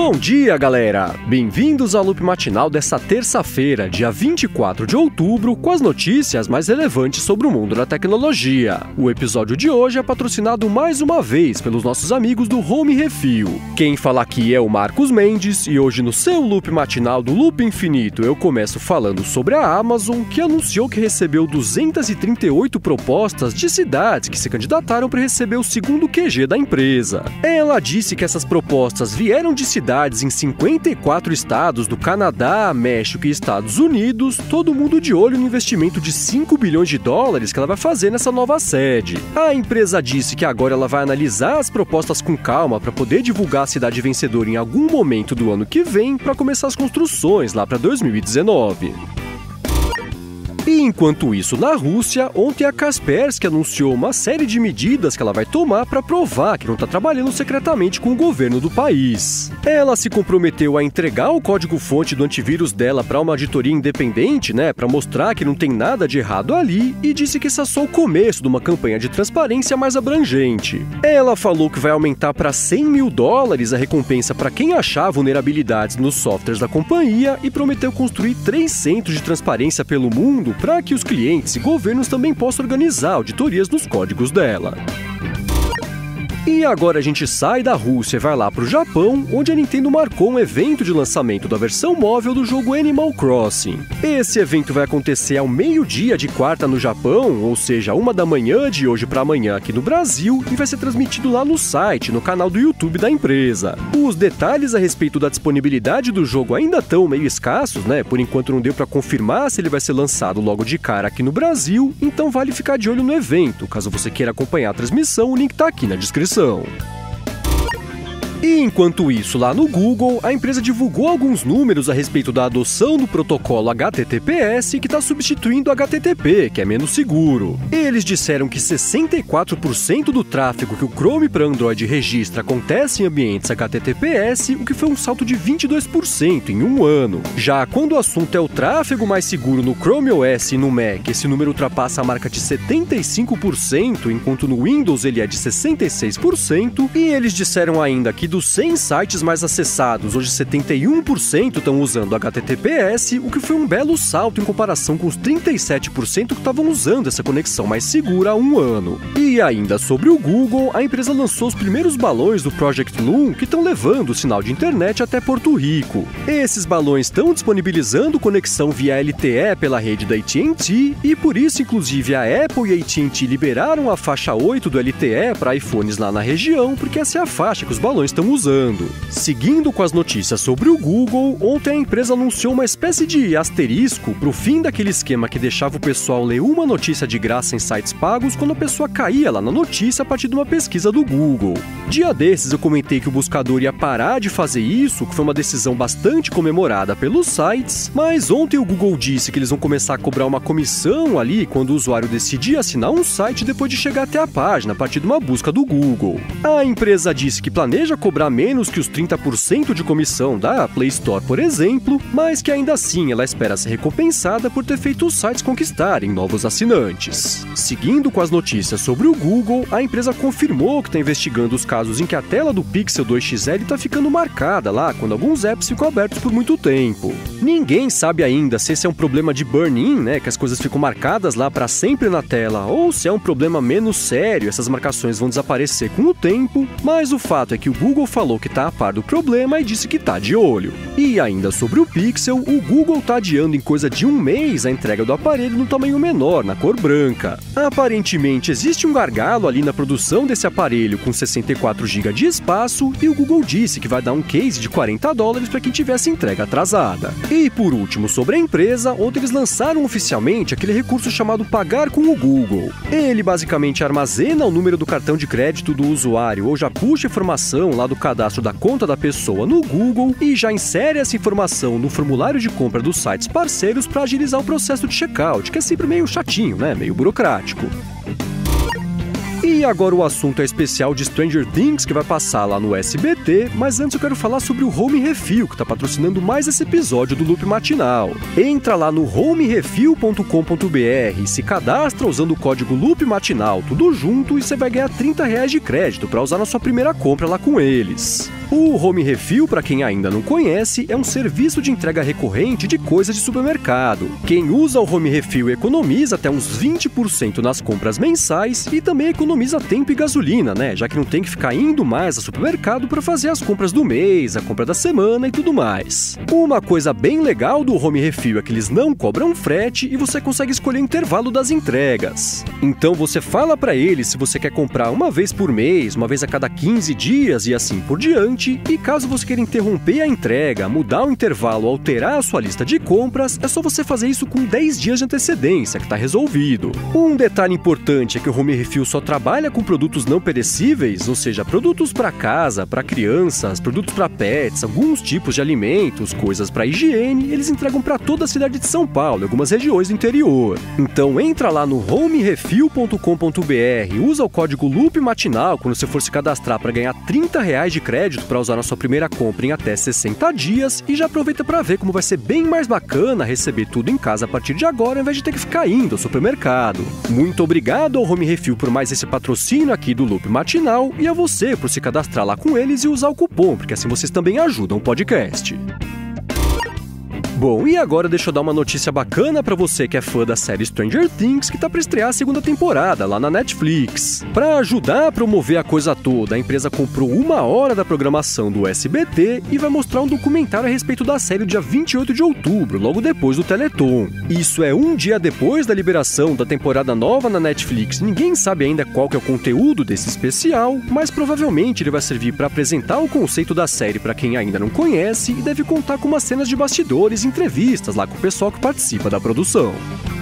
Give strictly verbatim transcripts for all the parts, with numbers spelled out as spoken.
Bom dia, galera! Bem-vindos ao Loop Matinal desta terça-feira, dia vinte e quatro de outubro, com as notícias mais relevantes sobre o mundo da tecnologia. O episódio de hoje é patrocinado mais uma vez pelos nossos amigos do Home Refil. Quem fala aqui é o Marcos Mendes, e hoje no seu Loop Matinal do Loop Infinito eu começo falando sobre a Amazon, que anunciou que recebeu duzentas e trinta e oito propostas de cidades que se candidataram para receber o segundo Q G da empresa. Ela disse que essas propostas vieram de cidades em cinquenta e quatro estados do Canadá, México e Estados Unidos, todo mundo de olho no investimento de cinco bilhões de dólares que ela vai fazer nessa nova sede. A empresa disse que agora ela vai analisar as propostas com calma para poder divulgar a cidade vencedora em algum momento do ano que vem para começar as construções lá para dois mil e dezenove. E enquanto isso, na Rússia, ontem a Kaspersky anunciou uma série de medidas que ela vai tomar para provar que não está trabalhando secretamente com o governo do país. Ela se comprometeu a entregar o código-fonte do antivírus dela para uma auditoria independente, né, para mostrar que não tem nada de errado ali, e disse que esse é só o começo de uma campanha de transparência mais abrangente. Ela falou que vai aumentar para cem mil dólares a recompensa para quem achar vulnerabilidades nos softwares da companhia e prometeu construir três centros de transparência pelo mundo para que os clientes e governos também possam organizar auditorias nos códigos dela. E agora a gente sai da Rússia e vai lá para o Japão, onde a Nintendo marcou um evento de lançamento da versão móvel do jogo Animal Crossing. Esse evento vai acontecer ao meio-dia de quarta no Japão, ou seja, uma da manhã de hoje para amanhã aqui no Brasil, e vai ser transmitido lá no site, no canal do YouTube da empresa. Os detalhes a respeito da disponibilidade do jogo ainda estão meio escassos, né? Por enquanto não deu para confirmar se ele vai ser lançado logo de cara aqui no Brasil, então vale ficar de olho no evento. Caso você queira acompanhar a transmissão, o link tá aqui na descrição. E enquanto isso, lá no Google, a empresa divulgou alguns números a respeito da adoção do protocolo H T T P S que está substituindo o H T T P, que é menos seguro. Eles disseram que sessenta e quatro por cento do tráfego que o Chrome para Android registra acontece em ambientes H T T P S, o que foi um salto de vinte e dois por cento em um ano. Já quando o assunto é o tráfego mais seguro no Chrome O S e no Mac, esse número ultrapassa a marca de setenta e cinco por cento, enquanto no Windows ele é de sessenta e seis por cento, e eles disseram ainda que dos cem sites mais acessados, hoje setenta e um por cento estão usando H T T P S, o que foi um belo salto em comparação com os trinta e sete por cento que estavam usando essa conexão mais segura há um ano. E ainda sobre o Google, a empresa lançou os primeiros balões do Project Loon que estão levando o sinal de internet até Porto Rico. Esses balões estão disponibilizando conexão via L T E pela rede da A T and T, e por isso, inclusive, a Apple e a A T and T liberaram a faixa oito do L T E para iPhones lá na região, porque essa é a faixa que os balões estão usando. Seguindo com as notícias sobre o Google, ontem a empresa anunciou uma espécie de asterisco para o fim daquele esquema que deixava o pessoal ler uma notícia de graça em sites pagos quando a pessoa caía lá na notícia a partir de uma pesquisa do Google. Dia desses eu comentei que o buscador ia parar de fazer isso, que foi uma decisão bastante comemorada pelos sites, mas ontem o Google disse que eles vão começar a cobrar uma comissão ali quando o usuário decidir assinar um site depois de chegar até a página a partir de uma busca do Google. A empresa disse que planeja cobrar menos que os trinta por cento de comissão da Play Store, por exemplo, mas que ainda assim ela espera ser recompensada por ter feito os sites conquistarem novos assinantes. Seguindo com as notícias sobre o Google, a empresa confirmou que está investigando os casos em que a tela do Pixel dois X L está ficando marcada lá quando alguns apps ficam abertos por muito tempo. Ninguém sabe ainda se esse é um problema de burn-in, né, que as coisas ficam marcadas lá para sempre na tela, ou se é um problema menos sério, essas marcações vão desaparecer com o tempo, mas o fato é que o Google falou que está a par do problema e disse que está de olho. E ainda sobre o Pixel, o Google está adiando em coisa de um mês a entrega do aparelho no tamanho menor, na cor branca. Aparentemente existe um gargalo ali na produção desse aparelho com sessenta e quatro gigas de espaço, e o Google disse que vai dar um case de quarenta dólares para quem tivesse entrega atrasada. E por último, sobre a empresa, ontem eles lançaram oficialmente aquele recurso chamado Pagar com o Google. Ele basicamente armazena o número do cartão de crédito do usuário ou já puxa informação lá do cadastro da conta da pessoa no Google e já insere essa informação no formulário de compra dos sites parceiros para agilizar o processo de checkout, que é sempre meio chatinho, né? Meio burocrático. E agora o assunto é especial de Stranger Things, que vai passar lá no S B T, mas antes eu quero falar sobre o Home Refil, que está patrocinando mais esse episódio do Loop Matinal. Entra lá no home refil ponto com ponto b r, se cadastra usando o código Loop Matinal, tudo junto, e você vai ganhar trinta reais de crédito para usar na sua primeira compra lá com eles. O Home Refill, para quem ainda não conhece, é um serviço de entrega recorrente de coisas de supermercado. Quem usa o Home Refill economiza até uns vinte por cento nas compras mensais e também economiza tempo e gasolina, né? Já que não tem que ficar indo mais ao supermercado para fazer as compras do mês, a compra da semana e tudo mais. Uma coisa bem legal do Home Refill é que eles não cobram frete e você consegue escolher o intervalo das entregas. Então você fala para eles se você quer comprar uma vez por mês, uma vez a cada quinze dias e assim por diante, e caso você queira interromper a entrega, mudar o intervalo ou alterar a sua lista de compras, é só você fazer isso com dez dias de antecedência, que está resolvido. Um detalhe importante é que o Home Refill só trabalha com produtos não perecíveis, ou seja, produtos para casa, para crianças, produtos para pets, alguns tipos de alimentos, coisas para higiene, eles entregam para toda a cidade de São Paulo, algumas regiões do interior. Então entra lá no home refill ponto com ponto b r, usa o código Loop Matinal quando você for se cadastrar para ganhar trinta reais de crédito para usar na sua primeira compra em até sessenta dias e já aproveita para ver como vai ser bem mais bacana receber tudo em casa a partir de agora, ao invés de ter que ficar indo ao supermercado. Muito obrigado ao Home Refill por mais esse patrocínio aqui do Loop Matinal e a você por se cadastrar lá com eles e usar o cupom, porque assim vocês também ajudam o podcast. Bom, e agora deixa eu dar uma notícia bacana pra você que é fã da série Stranger Things, que tá pra estrear a segunda temporada lá na Netflix. Pra ajudar a promover a coisa toda, a empresa comprou uma hora da programação do S B T e vai mostrar um documentário a respeito da série dia vinte e oito de outubro, logo depois do Teleton. Isso é um dia depois da liberação da temporada nova na Netflix. Ninguém sabe ainda qual que é o conteúdo desse especial, mas provavelmente ele vai servir pra apresentar o conceito da série pra quem ainda não conhece e deve contar com umas cenas de bastidores, entrevistas lá com o pessoal que participa da produção.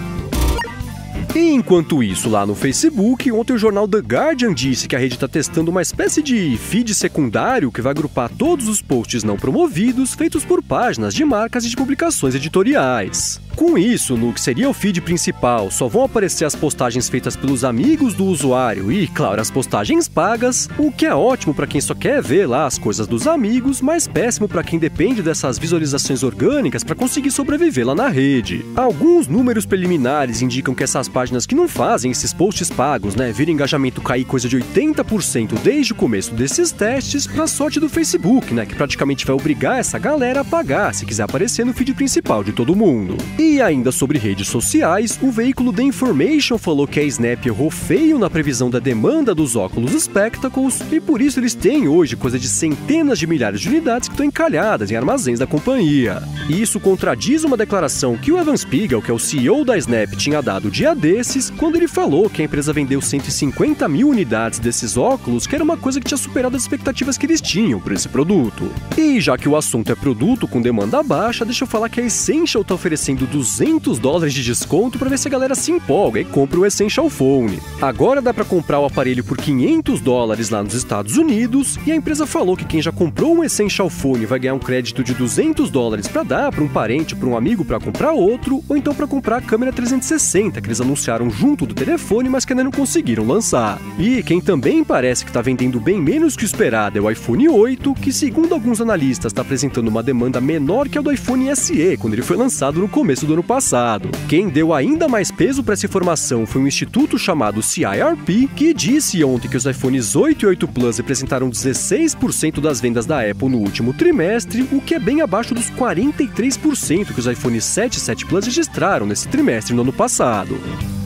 E enquanto isso, lá no Facebook, ontem o jornal The Guardian disse que a rede está testando uma espécie de feed secundário que vai agrupar todos os posts não promovidos feitos por páginas de marcas e de publicações editoriais. Com isso, no que seria o feed principal, só vão aparecer as postagens feitas pelos amigos do usuário e, claro, as postagens pagas, o que é ótimo para quem só quer ver lá as coisas dos amigos, mas péssimo para quem depende dessas visualizações orgânicas para conseguir sobreviver lá na rede. Alguns números preliminares indicam que essas páginas que não fazem esses posts pagos, né, viram engajamento cair coisa de oitenta por cento desde o começo desses testes, pra sorte do Facebook, né, que praticamente vai obrigar essa galera a pagar se quiser aparecer no feed principal de todo mundo. E ainda sobre redes sociais, o veículo The Information falou que a Snap errou feio na previsão da demanda dos óculos Spectacles e por isso eles têm hoje coisa de centenas de milhares de unidades que estão encalhadas em armazéns da companhia. E isso contradiz uma declaração que o Evan Spiegel, que é o C E O da Snap, tinha dado dia desses, quando ele falou que a empresa vendeu cento e cinquenta mil unidades desses óculos, que era uma coisa que tinha superado as expectativas que eles tinham por esse produto. E já que o assunto é produto com demanda baixa, deixa eu falar que a Essential está oferecendo duzentos dólares de desconto para ver se a galera se empolga e compra o Essential Phone. Agora dá para comprar o aparelho por quinhentos dólares lá nos Estados Unidos, e a empresa falou que quem já comprou um Essential Phone vai ganhar um crédito de duzentos dólares para dar para um parente, para um amigo para comprar outro, ou então para comprar a câmera trezentos e sessenta que eles anunciaram junto do telefone, mas que ainda não conseguiram lançar. E quem também parece que está vendendo bem menos que o esperado é o iPhone oito, que segundo alguns analistas está apresentando uma demanda menor que a do iPhone S E, quando ele foi lançado no começo do ano passado. Quem deu ainda mais peso para essa informação foi um instituto chamado C I R P, que disse ontem que os iPhones oito e oito Plus representaram dezesseis por cento das vendas da Apple no último trimestre, o que é bem abaixo dos quarenta e três por cento que os iPhones sete e sete Plus registraram nesse trimestre no ano passado.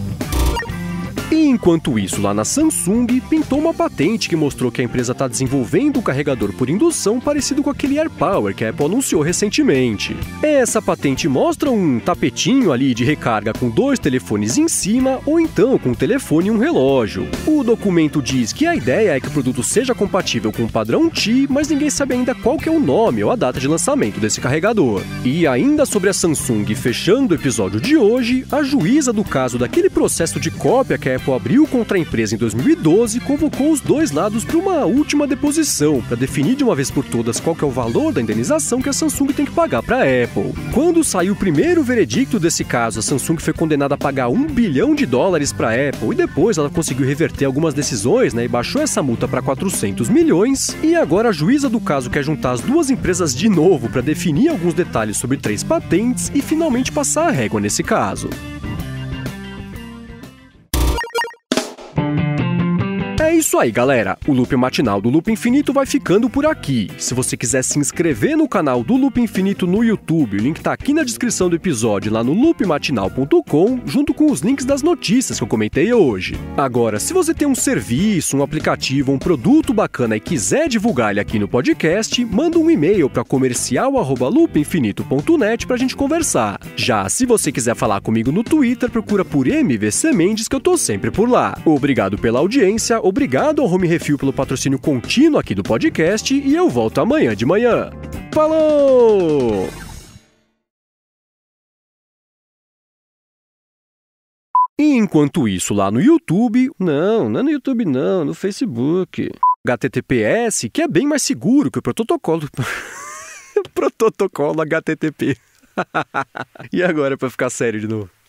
E enquanto isso, lá na Samsung, pintou uma patente que mostrou que a empresa está desenvolvendo um carregador por indução parecido com aquele AirPower que a Apple anunciou recentemente. Essa patente mostra um tapetinho ali de recarga com dois telefones em cima, ou então com um telefone e um relógio. O documento diz que a ideia é que o produto seja compatível com o padrão Qi, mas ninguém sabe ainda qual que é o nome ou a data de lançamento desse carregador. E ainda sobre a Samsung, fechando o episódio de hoje, a juíza do caso daquele processo de cópia que a Apple abriu contra a empresa em dois mil e doze, convocou os dois lados para uma última deposição, para definir de uma vez por todas qual que é o valor da indenização que a Samsung tem que pagar para a Apple. Quando saiu o primeiro veredicto desse caso, a Samsung foi condenada a pagar um bilhão de dólares para a Apple, e depois ela conseguiu reverter algumas decisões, né, e baixou essa multa para quatrocentos milhões, e agora a juíza do caso quer juntar as duas empresas de novo para definir alguns detalhes sobre três patentes e finalmente passar a régua nesse caso. É isso aí, galera. O Loop Matinal do Loop Infinito vai ficando por aqui. Se você quiser se inscrever no canal do Loop Infinito no YouTube, o link tá aqui na descrição do episódio, lá no loop matinal ponto com, junto com os links das notícias que eu comentei hoje. Agora, se você tem um serviço, um aplicativo, um produto bacana e quiser divulgar ele aqui no podcast, manda um e-mail para comercial arroba loop infinito ponto net pra gente conversar. Já se você quiser falar comigo no Twitter, procura por M V C Mendes, que eu tô sempre por lá. Obrigado pela audiência, obrigado ao Home Refil pelo patrocínio contínuo aqui do podcast e eu volto amanhã de manhã. Falou! E enquanto isso, lá no YouTube... Não, não é no YouTube não, no Facebook. H T T P S, que é bem mais seguro que o protocolo... protocolo H T T P. E agora, pra ficar sério de novo?